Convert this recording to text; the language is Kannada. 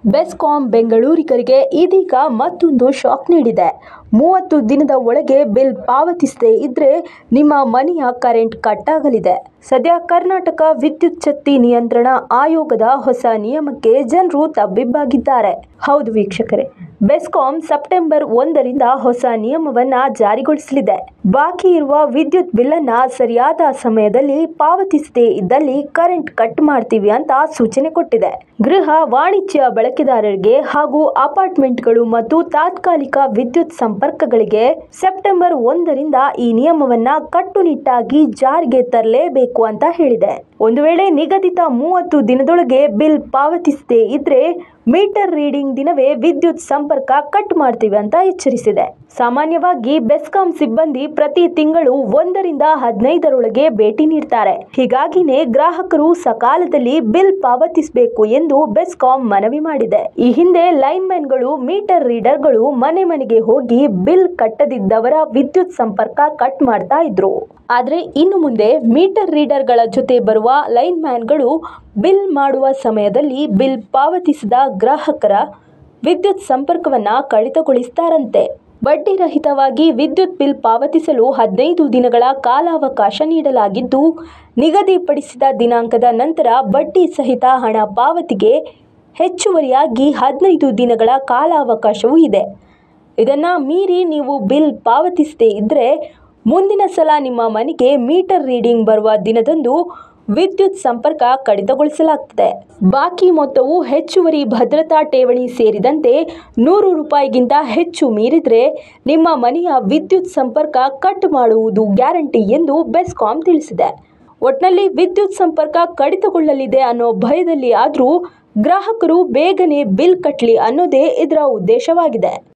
ಬೆಸ್ಕಾಂ ಬೆಂಗಳೂರಿಗರಿಗೆ ಇದೀಗ ಮತ್ತೊಂದು ಶಾಕ್ ನೀಡಿದೆ. 30 ದಿನದ ಒಳಗೆ ಬಿಲ್ ಪಾವತಿಸದೇ ಇದ್ರೆ ನಿಮ್ಮ ಮನೆಯ ಕರೆಂಟ್ ಕಟ್ ಆಗಲಿದೆ. ಸದ್ಯ ಕರ್ನಾಟಕ ವಿದ್ಯುತ್ ಶಕ್ತಿ ನಿಯಂತ್ರಣ ಆಯೋಗದ ಹೊಸ ನಿಯಮಕ್ಕೆ ಜನರು ತಬ್ಬಿಬ್ಬಾಗಿದ್ದಾರೆ. ಹೌದು ವೀಕ್ಷಕರೇ, ಬೆಸ್ಕಾಂ ಸೆಪ್ಟೆಂಬರ್ 1ರಿಂದ ಹೊಸ ನಿಯಮವನ್ನ ಜಾರಿಗೊಳಿಸಲಿದೆ. ಬಾಕಿ ಇರುವ ವಿದ್ಯುತ್ ಬಿಲ್ಲನ್ನ ಸರಿಯಾದ ಸಮಯದಲ್ಲಿ ಪಾವತಿಸದೇ ಇದ್ದಲ್ಲಿ ಕರೆಂಟ್ ಕಟ್ ಮಾಡ್ತೀವಿ ಅಂತ ಸೂಚನೆ ಕೊಟ್ಟಿದೆ. ಗೃಹ ವಾಣಿಜ್ಯ ಬಳಕೆದಾರರಿಗೆ ಹಾಗೂ ಅಪಾರ್ಟ್ಮೆಂಟ್ಗಳು ಮತ್ತು ತಾತ್ಕಾಲಿಕ ವಿದ್ಯುತ್ ಸಂಪರ್ಕಗಳಿಗೆ ಸೆಪ್ಟೆಂಬರ್ 1ರಿಂದ ಈ ನಿಯಮವನ್ನ ಕಟ್ಟುನಿಟ್ಟಾಗಿ ಜಾರಿಗೆ ತರಲೇಬೇಕು ಅಂತ ಹೇಳಿದೆ. ಒಂದು ವೇಳೆ ನಿಗದಿತ 30 ದಿನದೊಳಗೆ ಬಿಲ್ ಪಾವತಿಸದೇ ಇದ್ರೆ ಮೀಟರ್ ರೀಡಿಂಗ್ ದಿನವೇ ವಿದ್ಯುತ್ ಸಂಪರ್ಕ ಕಟ್ ಮಾಡ್ತೀವಿ ಅಂತ ಎಚ್ಚರಿಸಿದೆ. ಸಾಮಾನ್ಯವಾಗಿ ಬೆಸ್ಕಾಂ ಸಿಬ್ಬಂದಿ ಪ್ರತಿ ತಿಂಗಳು 1ರಿಂದ 15ರೊಳಗೆ ಭೇಟಿ ನೀಡ್ತಾರೆ. ಹೀಗಾಗಿನೇ ಗ್ರಾಹಕರು ಸಕಾಲದಲ್ಲಿ ಬಿಲ್ ಪಾವತಿಸಬೇಕು ಎಂದು ಬೆಸ್ಕಾಂ ಮನವಿ ಮಾಡಿದೆ. ಈ ಹಿಂದೆ ಲೈನ್ಮನ್ಗಳು, ಮೀಟರ್ ರೀಡರ್ಗಳು ಮನೆ ಮನೆಗೆ ಹೋಗಿ ಬಿಲ್ ಕಟ್ಟದಿದ್ದವರ ವಿದ್ಯುತ್ ಸಂಪರ್ಕ ಕಟ್ ಮಾಡ್ತಾ ಇದ್ರು. ಆದ್ರೆ ಇನ್ನು ಮುಂದೆ ಮೀಟರ್ ರೀಡರ್ಗಳ ಜೊತೆ ಬರುವ ಲೈನ್ಮ್ಯಾನ್ಗಳು ಬಿಲ್ ಮಾಡುವ ಸಮಯದಲ್ಲಿ ಬಿಲ್ ಪಾವತಿಸಿದ ಗ್ರಾಹಕರ ವಿದ್ಯುತ್ ಸಂಪರ್ಕವನ್ನ ಕಡಿತಗೊಳಿಸುತ್ತಾರಂತೆ. ಬಡ್ಡಿ ರಹಿತವಾಗಿ ವಿದ್ಯುತ್ ಬಿಲ್ ಪಾವತಿಸಲು 15 ದಿನಗಳ ಕಾಲಾವಕಾಶ ನೀಡಲಾಗಿದ್ದು, ನಿಗದಿಪಡಿಸಿದ ದಿನಾಂಕದ ನಂತರ ಬಡ್ಡಿ ಸಹಿತ ಹಣ ಪಾವತಿಗೆ ಹೆಚ್ಚುವರಿಯಾಗಿ 15 ದಿನಗಳ ಕಾಲಾವಕಾಶವೂ ಇದೆ. ಇದನ್ನ ಮೀರಿ ನೀವು ಬಿಲ್ ಪಾವತಿಸದೇ ಇದ್ರೆ ಮುಂದಿನ ಸಲ ನಿಮ್ಮ ಮನೆಗೆ ಮೀಟರ್ ರೀಡಿಂಗ್ ಬರುವ ದಿನದಂದು ವಿದ್ಯುತ್ ಸಂಪರ್ಕ ಕಡಿತಗೊಳಿಸಲಾಗುತ್ತದೆ. ಬಾಕಿ ಮೊತ್ತವು ಹೆಚ್ಚುವರಿ ಭದ್ರತಾ ಠೇವಣಿ ಸೇರಿದಂತೆ ₹100ಗಿಂತ ಹೆಚ್ಚು ಮೀರಿದ್ರೆ ನಿಮ್ಮ ಮನೆಯ ವಿದ್ಯುತ್ ಸಂಪರ್ಕ ಕಟ್ ಮಾಡುವುದು ಗ್ಯಾರಂಟಿ ಎಂದು ಬೆಸ್ಕಾಂ ತಿಳಿಸಿದೆ. ಒಟ್ನಲ್ಲಿ ವಿದ್ಯುತ್ ಸಂಪರ್ಕ ಕಡಿತಗೊಳ್ಳಲಿದೆ ಅನ್ನೋ ಭಯದಲ್ಲಿ ಆದ್ರೂ ಗ್ರಾಹಕರು ಬೇಗನೆ ಬಿಲ್ ಕಟ್ಲಿ ಅನ್ನೋದೇ ಇದರ ಉದ್ದೇಶವಾಗಿದೆ.